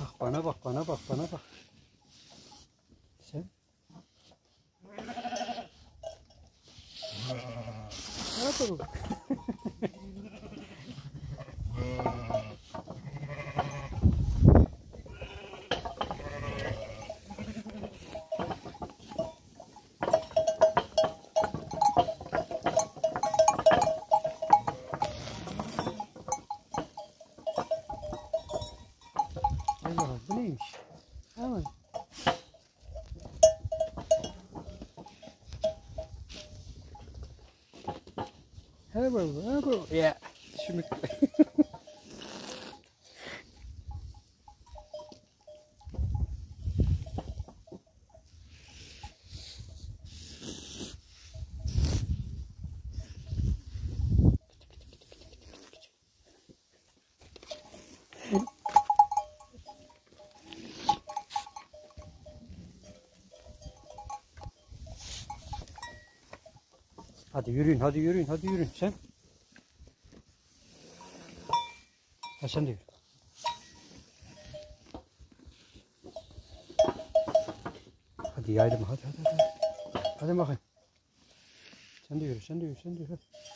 Bak bana bak, bana bak, bana bak. Sen? Ne yapalım? Allah, bu neymiş? Hemen. Hello. Yeah. Şimdi. Hadi yürüyün, hadi yürüyün, hadi yürüyün. Sen? Ha, sen de yürü. Hadi yaydım, hadi. Hadi bakayım. Sen de yürü, sen de yürü, sen de yürü.